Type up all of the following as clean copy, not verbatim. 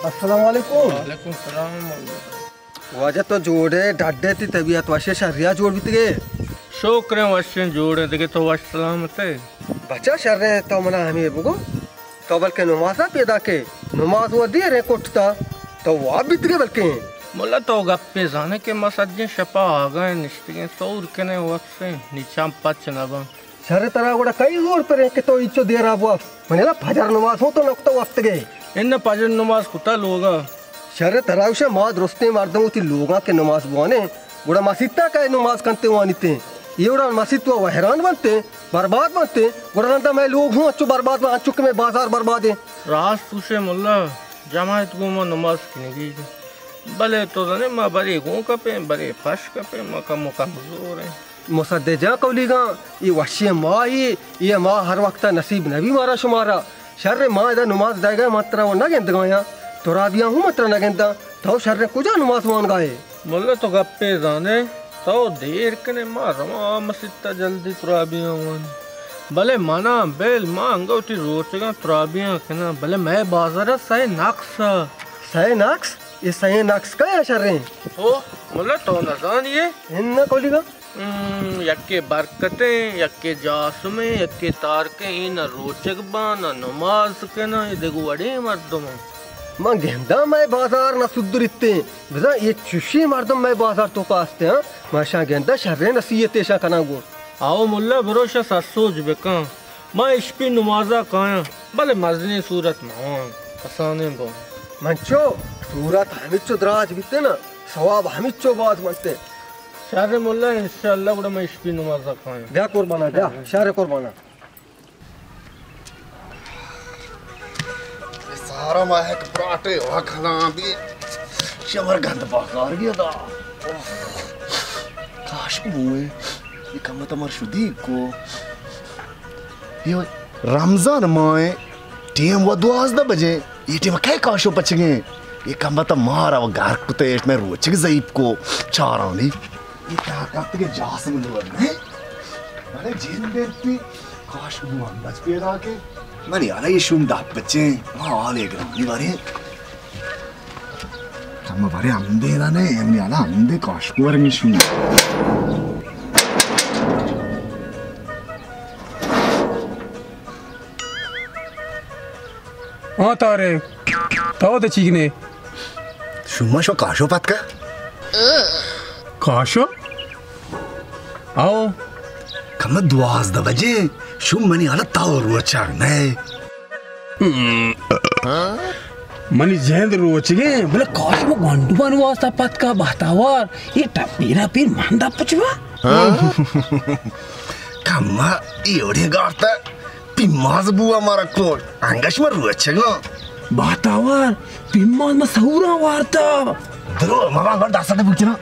अस्सलाम वालेकुम। वालेकुम सलाम। वजह तो जोड़े डाडे ती तबीयत वशे शरिया जोड़ भी तगे शुक्र है वशन जोड़े तगे तो वश सलामत है बच्चा शर्रे तो मना हमें बुगो तो बल्कि नमाज़ा पैदा के नमाज वो दे रे कोटता तो वो भी तगे बल्कि मुल्ला तो गप्पे जाने के मसज्जे शपा आ गए निश्चित सौर के ने वक्त से नीचा पच ना बा शर्रे तरह गुड़ा कई जोड़ पर के तो इच्चो दे रहा वो मने ला फजर नमाज हो तो नक्ता वक्त गए इन फजर नमाज कुता लोगा शर्रे तरह उसे माद रोस्ते मारदम उती लोगा के नमाज बुआने गुड़ा मसीता का नमाज करते वानिते ये उड़ा मसीद तो हैरान बनते बर्बाद बनते गुड़ा नंदा मैं लोग हूँ अच्छो बर्बाद में चुके में बाजार बर्बाद है रात तुझे मुल्ला जमात को मैं नमाज की नहीं भले तो जाने माँ बड़े गो कपे बड़े फश कपे मका मुका जोर है मुसद्दे जा कौलीगा ये वशी माँ ये माँ हर वक्त नसीब नबी मारा शुमारा शर्रे माँ इधर नमाज दाएगा मात्रा वो ना गेंद गाया तो राबिया हूँ मात्रा ना गेंदा तो शर्रे कुजा नमाज मान गाए मुल्ला तो गप्पे जाने तो देर कने माँ रमा मसीता जल्दी तुराबिया वन भले माना बेल माँ अंगोटी रोचगा तुराबिया कना भले मैं बाजार सही नक्स ये सही नक्स का है शर्रे ओ मुल्ला तो न जानिए इन कौलीगा यक्के बरकतें यक्के जासुमे यक्के तारके इन रोचक बाना नमाज के ना ये देखो बड़े मर्दम मां गेंदा मैं बाजार न सुधरिते बिजा ये चुशी मर्दम मैं बाजार तो कास्ते हां माशा गेंदा शर्रे नसीहत ऐसा कना गो आओ मुल्ला भरोसा सोच बेका मैं इश्पी नमाजा काया भले मजनी सूरत मां आसाने बो मंचो सूरत हमिचो दराज बिते ना सवाब हमिचो बात मनते शारे मुल्ला इंशाअल्लाह बड़ा मैं इश्पी नमाजा काया जा कुर्बाना जा शारे कुर्बाना सारा महक पराठे हुआ खाना भी शवर गंद बाकार गया था काश मुए ये कम तमर शुद्धि को ये रमजान माए टीम वो 12 बजे ये टीम क्या काशो पचगे ये कम तो मारा वो घर कुत्ते में रोच के ज़ईब को चारानी ये क्या करते के जासम लोग हैं मैंने जीन देखती काश मुआ बच पैदा के मैंने यार ये शुम दाप बच्चे हाँ ले गया नहीं बारे हम बारे अंधे ना ने हमने यार अंधे काश को वाले शुम हाँ तारे तो चीकने शुमा शो काशो पत का काशो आओ कम 12 बजे शुम मनी आला ताव रोचा नहीं मनी जेंद रोचगे बोले काश वो गंडुबान वास्ता पत का बहतावार ये टपीरा पीर मंदा पुचवा कम्मा ये गाता पिम्माज बुआ मारा कोट अंगश में रोचगा बहतावार पिम्माज में सहुरा वार्ता दरो मामा घर दासा दे बुचना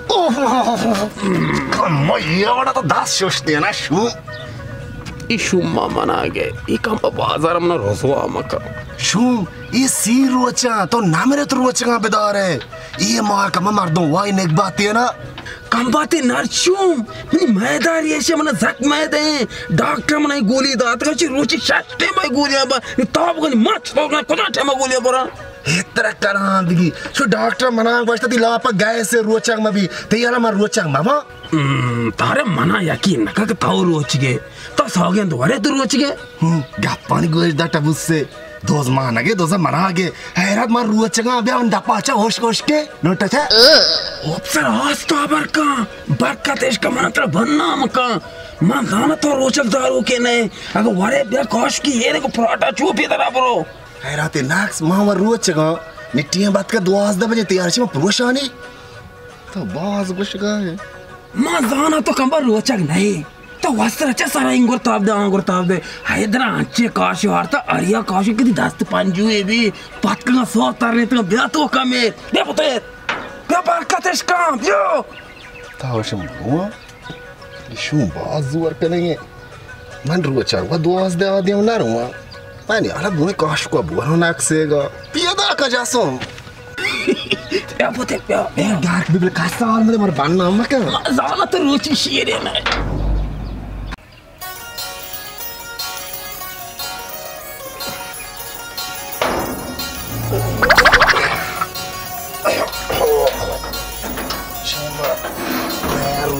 कम्मा ये वाला तो दास सोचते हैं ना शुम शुम्मा मना गए ये कम बाजार में रोसवा मका शुम ये सी रोचा तो ना मेरे तो रोचगा बेदार है ये मार कम मार दो वाई नेक बात है ना कम बातें नरचुम मनी मैदार ये से मना जक मैदे डॉक्टर मना गोली दात का ची रोची शट्टे में गोलियां बा ये ताप को मच तो ना कोना टे में गोलियां बरा इतना करां दिगी सो डॉक्टर मना बचता ती लापा गए से रोचक में भी तैयार मार रोचक मामा तारे मना यकीन ना का ताऊ रोचगे तो सागे दोरे तो रोचगे गप्पानी गोश दा टबुस से दोज मानगे दोज मनागे हैरत मार रोचगा बे अंडा पाचा होश होश के नोटा था ऑप्शन आस तो बरका बरकत इश्क मंत्र बनना मका मां गाना तो रोचक दारू के नहीं अगर वरे बे कोश की ये को पराठा चूपी तरह ब्रो हैरत नाक्स मां रोचगा निटियां बात का 12 बजे तैयार छी पुरुषानी तो बाज गुशगा है मां गाना तो कंबर रोचक नहीं तो वस्त्र चा सारा इंगुर ताप दे हैदरा अंचे काशी वार्ता अरिया काशी किती दास्त पंजू है भी पतका सो तरने तो ब्या तो कमे बे पुते बे बरकत इसका ब्यो तावशम हुआ शुम बाजुर करेंगे मन रोचा वो 12 आदि ना रुआ मैंने आला बुने काश को बुरो नाक्सेगा पियदा का जासो बे पुते बे डार्क बिबल कासाल में मर बनना मका जाला तो रोची शेरे ना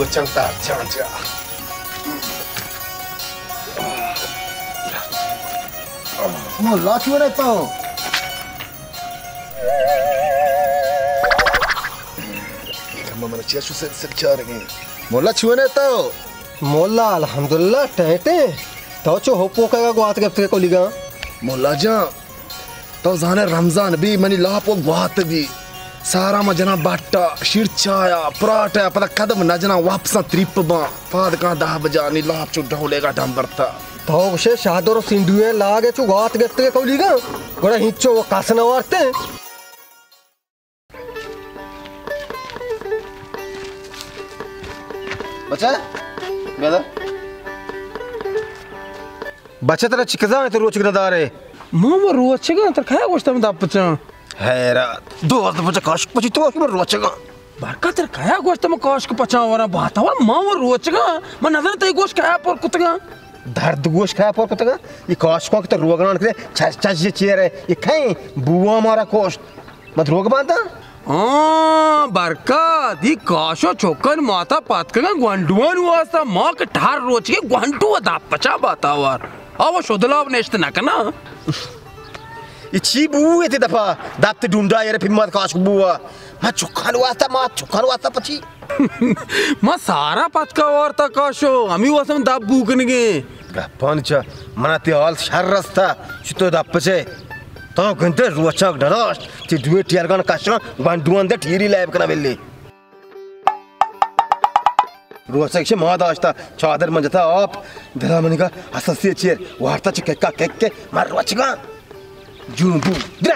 रोचकता चाचा मोला छुने तो mana cia susah secara ni. Mola cuana tau. मोला अल्हम्दुलिल्लाह टेटे तो चो होपो का गुआत के को लिगा मोला जा तो जाने रमजान भी मनी लापो गुआत भी सारा मजना बाटा शिरचाया पराठा पता कदम न जना वापस ट्रिप बा पाद का 10 बजा नी लाप चो ढोलेगा डंबरता तो उसे शादर सिंधुए लागे चो गुआत के को लिगा गोड़ा हिचो वो कासना वारते बच्चा बेदा बच्चा तेरा चिकजा है तो रोज चिकना दारे मामा रोचगा तर काय गोष्ट में दापचा हैरात दो वक्त बच्चा काश पची तो कि रोचगा बारका तर काय गोष्ट में काश को पचा वरा बातावा मामा रोचगा मन नजर तई गोष्ट काय पर कुतगा दर्द गोश खाया पर कुतगा ये काश को तो रोगनान के छछ छछ ये चेयर है ये खाई बुआ हमारा कोश मत रोग बांधा बरका दी काशो चोकन माता पातकगा ग्वांडुवन वास्ता मां के ठार रोच के ग्वांडु दाप पचा बातावर आव शोदलाव नेष्ट नकना इची बुए ते दफा दापते ढूंढा यार फिर मत काश बुआ मैं चुखान वास्ता पची मा सारा पतका वार्ता काशो आमी वासम दाप बुकनगे गप्पांचा मनाते ऑल शर्रस्ता चितो दापचे तो गंते रोचक डराश ती दुए टियरगन काशो बांडुवन दे ठीरी लैब कना बेल्ले रोचक शे मादाश्ता चादर मंजता आप दरामनिका असस्य चेर वार्ता चकेका केके मार रोचका जुंबू द्रा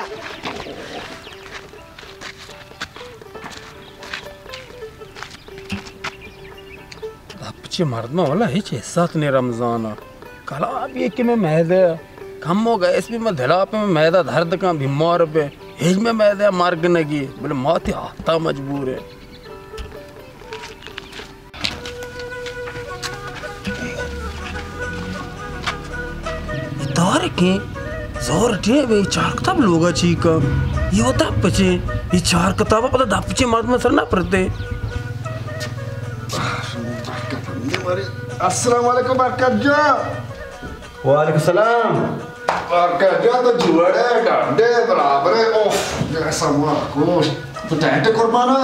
अपचे मर्दमा वाला हिच साथ ने रमजान कला अब ये कि मैं मैदे कम हो गए इसमें मैं धड़ा पे मैं मैदा दर्द का बीमार पे हिज में मैदा मार्ग नगी बोले माथे आता मजबूर है इतार के जोर ठे वे चार किताब लोगा चीका ये होता पचे ये चार किताब पता दापचे मर्द में सरना पड़ते अस्सलाम वालेकुम बरकत जा वालेकुम सलाम बरकत जा तो जुड़े डांडे बराबर है ओह जैसा माको तो टैटे कुर्बाना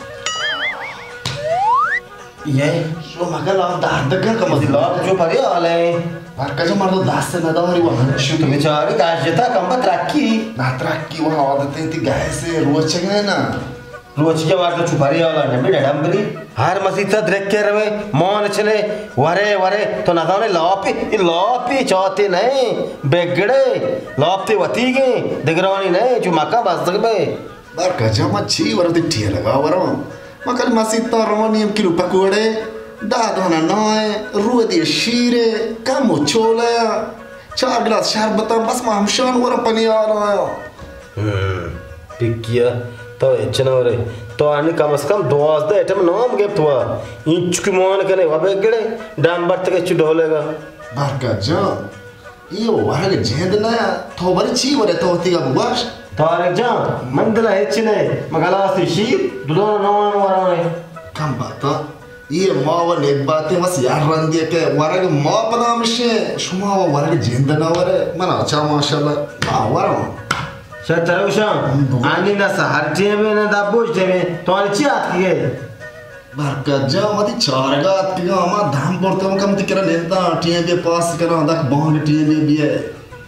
ये सो मगर लाभ दर्द का कम लाभ जो परे आले बरकत जा मर्दो दास से नदारी वहां शु तुम चारे गाज जता कम बतराकी नातराकी वहां आदतें थी गाय से रोज चगे ना रोज के वार तो छुपारी वाला नबी डंबरी हर मस्जिद से देख के रवे मान चले वरे तो ना जाने लापी चाहते नहीं बेगड़े लापते वती के दिगरानी नहीं जो मक्का बस तक बे बरकत जा मच्छी वरते ठिया लगा वरो मकल मस्जिद तो रोनी हम किलो पकोड़े दादोना नॉय रुदी शीरे कम छोले 4 गिलास शरबत बस महमशान वर पनी आ रहा पिकिया तो इचनवरे तो आने कम से कम 2 दे आइटम नाम गेप तो इंच की मान के नहीं वबे गड़े डांबर तक च ढोलेगा बरकत जा यो वरग जेंद ना तो बरी छी वरे तो होती का बुआश तारे जा मंदला हेचने मगला से शीर दुदोना नाम वराने कम बाता ये माव ने बातें बस यार रन दिए के वरग मा पदाम से शुमा वरग जेंद ना वरे मना अच्छा माशाल्लाह आ वरा शतरौशम आनी ना सहरते में ना दाबोज में तो आनी चियात की बरकत जा मती 4 गात की मा धाम पड़ते कम तिकरा नेता टीए के पास करा दक बांग टीए भी है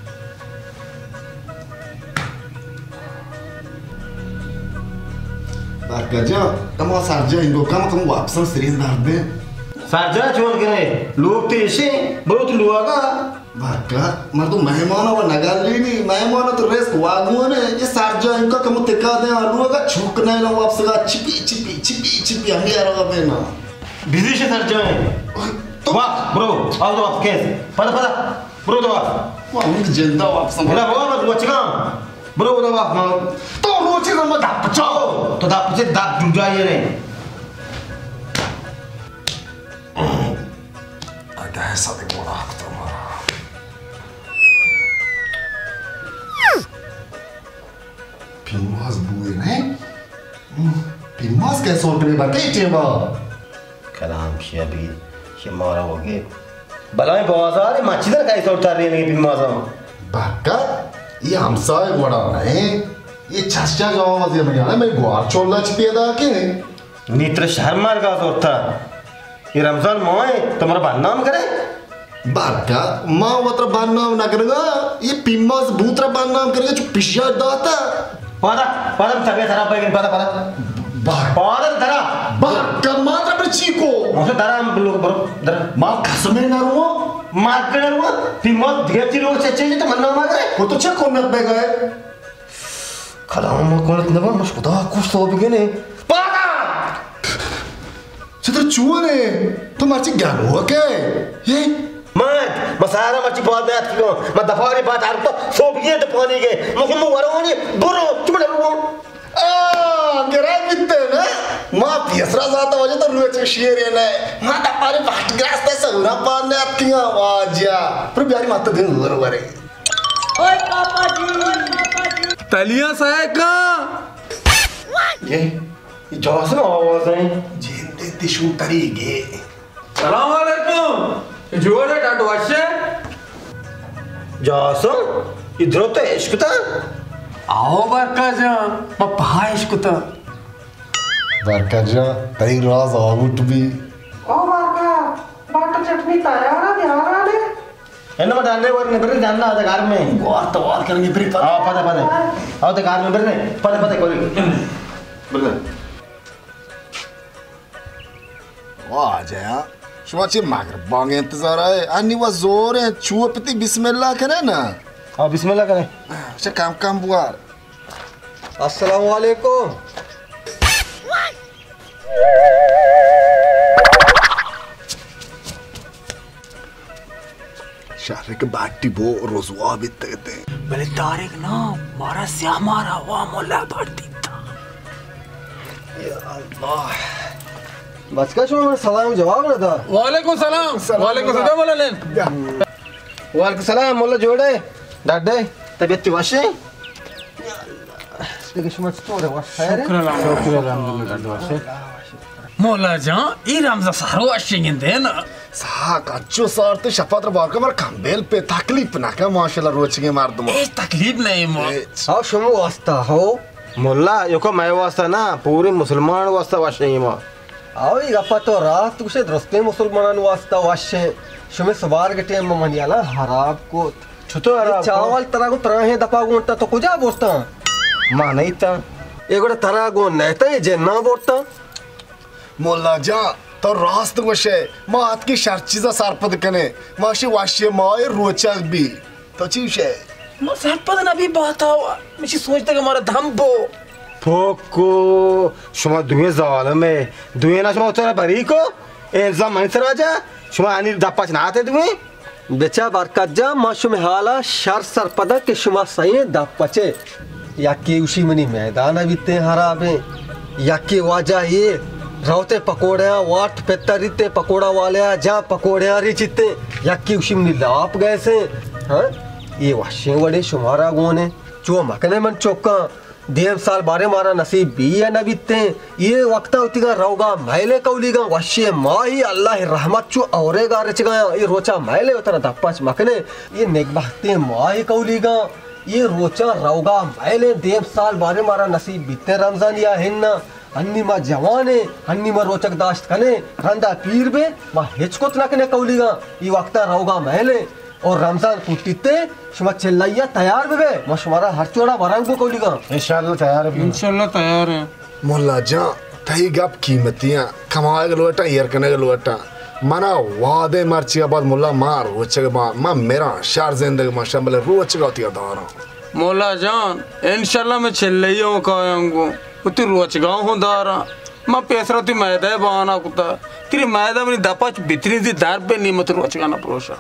बरकत जा कम सारजा इनको कम वापस सिरिंज दार दे सारजा छोड़ के लोग तेरे बहुत लुआगा बरकत मर्दो मेहमान व नगाली नी मेहमान तो रेस वागुआ ने ये सारजा इनका कम तिका दे लुआगा छुकने ना वापस का चिपी हंगे आ रहा है ना बिजी से सारजा है तो वाह ब्रो आओ तो आप कैसे पता ब्रो तो वाह उनकी जिंदा वापस मेरा बहुत रोचका ब्रो वाह तो रोचका मत दापचाओ तो दापचे दाप जुड़ जाइए रे ada satu bola ketemu Pinmas buih nih Pinmas kayak soal beli bagai coba कलाम शबी शमारा हो गए बलाएं बाजार मच्छीदार का ऐसा उतार रही है नहीं माजा बाका ये हमसाय गोड़ा नहीं ये छस्चा जवाब दिया मैं मैं गुआर चोला चिपिया के नीत्र शहर मार का तो था ये रमजान मोए तुम्हारा बदनाम करे बाका माँ वत्र बदनाम ना करेगा ये पिम्मा से भूतरा बदनाम करेगा जो पिशिया दाता पादा पादा तबीयत खराब है पादा पादा पादा दरा बाका मात्र पर चीको मुझे दरा हम लोग बरो दरा माँ कसमे ना रुआ मार के रुआ पिम्मा धेरती लोग से चाहिए तो मन्ना मार करे वो तो चेक करना पड़ेगा कलाम को न बा मुझको तो कुछ तो भी नहीं पादा चित्र चुआ ने तो मार्ची ज्ञान हुआ क्या ये मत मसारा मच्छी बहुत बात क्यों मैं दफारी बात आ तो सोबिये तो पानी के मुझे मुवरोनी बुरो चुप रहो गिरा बिते ना माँ तीसरा जाता वजह तो रुए शेर है ना माँ दफारी बात ग्रास तो सौरा पाने आपकी आवाज या पर बिहारी माँ तो दिन हुआ रे ओए पापा जी तलिया साहब का ये जॉस ना आवाज है जिंदे तिशु तरीके सलाम वालेकुम जोड़े टाटो वाशे जॉस इधर तो इश्क था आओ बरका जा मैं पहा इश्क था बरका जा तई राज आउट भी ओ बाका बाट चटनी तैयार है बिहार आने एनो में डालने वर ने फिर जानना आता घर में वार तो वार करेंगे फिर हां पता पता आओ तो घर में फिर नहीं पता पता कोई बोल वाह जाया शुमाची मागर बांगे इंतजार है अन्नी वो जोर है छुआ पति बिस्मिल्लाह करे ना हां बिस्मिल्लाह करें अच्छा काम बुआर अस्सलाम वालेकुम शारे के बाटी बो रोजवा भी तगते भले तारिक ना मारा श्यामारा वा मोला बाटी था बच का शो सलाम जवाब ना था वालेकुम सलाम वालेकुम सलाम बोला लेन वालेकुम सलाम मोला जोड़े दादे तबीयत वाशे देखिए शुमत तो रे वाश है रे शुक्र अल्हम्दुलिल्लाह मोला जा ई रमजा सारो अशिंग देना सा कच्चो सार तो शफात बार का मर कंबेल पे तकलीफ ना का माशाल्लाह रोचगे मार दूं ए तकलीफ नहीं मो आओ शुमो वास्ता हो मोला योको मैं वास्ता ना पूरे मुसलमान वास्ता वाशे मां आओ ये गप्पा तो रात कुछ दरस्ते मुसलमान वास्ता वाशे शुमे सवार के टाइम में याला हराब को छुतो हराब चावल तरह को तरह है दपा गोंटा तो कुजा बोलता मां नहीं था एगोड़ा तरह गो नहता जे ना बोलता मोल्ला जा तो रास्त वशे मात की शर्चीजा सारपद कने माशी वाशे माय रोचक भी तो चीशे मैं सरपद ना भी बात हुआ मुझे सोचता कि हमारा धम्बो फोको शुमा दुए जालम है दुए ना शुमा उतरा बरी को एल्जाम मन सराजा शुमा अनिल दपाच ना आते दुए बेचा बरकजा माशुम हाला शर सरपदा के शुमा सही दपचे या के उसी मनी मैदान बीते हराबे या के वाजा ये रावते पकोड़िया वाट पेतरीते पकोड़ा वाले जा पकोड़िया रिचिते यक्की उसी में लाप गए से हाँ ये वाशे वड़े शुमारा गोने जो मकने मन चौका देव साल बारे मारा नसीब भी है न बीते ये वक्ता होती का रहोगा मैले कौलीगा वाशे माँ ही अल्लाह रहमत चो औरेगा रचगा ये रोचा मैले उतना दप्पाच मकने ये नेकबहते माँ ही कौलीगा ये रोचा रहोगा मैले देव साल बारे मारा नसीब बीते रमजान या हिन्ना अन्नी मा जवाने अन्नी मा रोचक दाश्त कने रंदा पीर बे मा हेचकोत ना कने कौलीगा ये वक्ता रहोगा मैले और रमजान कुटीते शुमा चिल्लाइया तैयार बे मा शुमारा हर चोड़ा वरंग को कौलीगा इंशाल्लाह तैयार है इंशाल्लाह तैयार है मोल्ला जा तही गप कीमतियां कमाए गलोटा यार कने गलोटा मना वादे मर्ची बाद मुल्ला मार रोचक मा मेरा शार जिंदगी मा शमल रोचक होती दारा मोला जान इंशाल्लाह मैं चिल्लाइया कायांगो उती रोचगांव हूँ दारा माँ पेसरा ती मैदा बाना कुता तेरी मैदा मेरी दपाच बितरी दी दार पे नहीं मत रोचगाना प्रोशा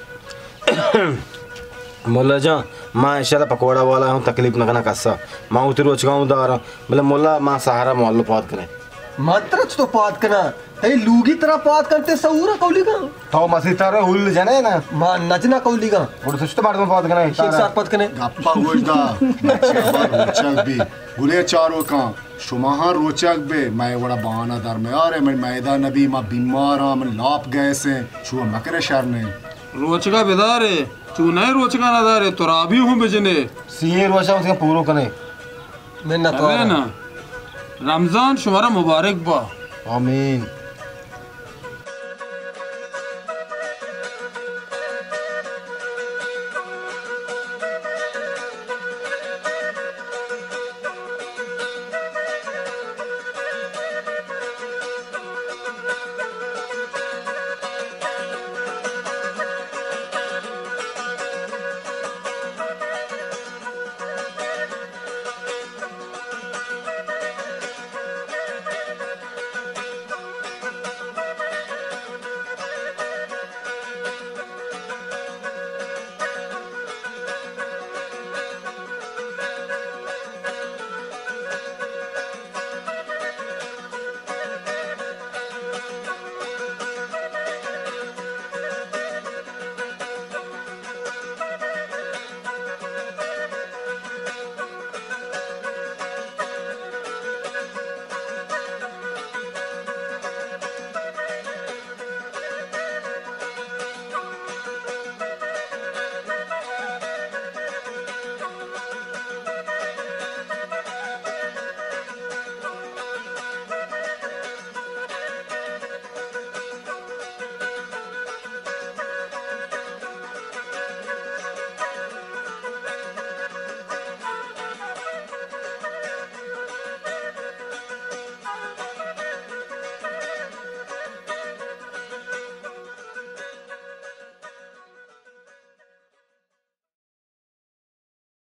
मोला जा माँ इंशाल्लाह पकोड़ा वाला हूँ तकलीफ न करना कस्सा माँ उतर रोच गाँव दारा मतलब मोला माँ सहारा मोहल्लो पात करे मंत्रच तो पात कना हे लूगी तरह पात करते सऊरा कौली का तो मसीता रे हुल जाने ना मां नजना कौली का और सच तो मारदम पात कना एक सार पत कने गप्पा गोजदा रोचक भी गुले चारो का शुमाहा रोचक बे मैं बड़ा बहाना दर में अरे मैं मैदान नबी मां बीमार हां मैं लाप गए से छुआ मकरे शहर ने रोचका बेदारे तू नहीं रोचका ना दारे तो राबी हूं बेजने सीए रोशा उसका पूरो कने मैं न तो ना रमजान शुमारा मुबारक बा आमीन